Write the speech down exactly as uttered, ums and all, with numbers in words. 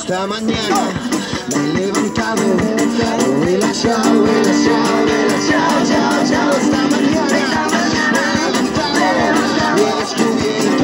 esta mañana me he levantado, huela chao, huela chao, huela chao, chao, chao. Esta mañana me he levantado y he descubierto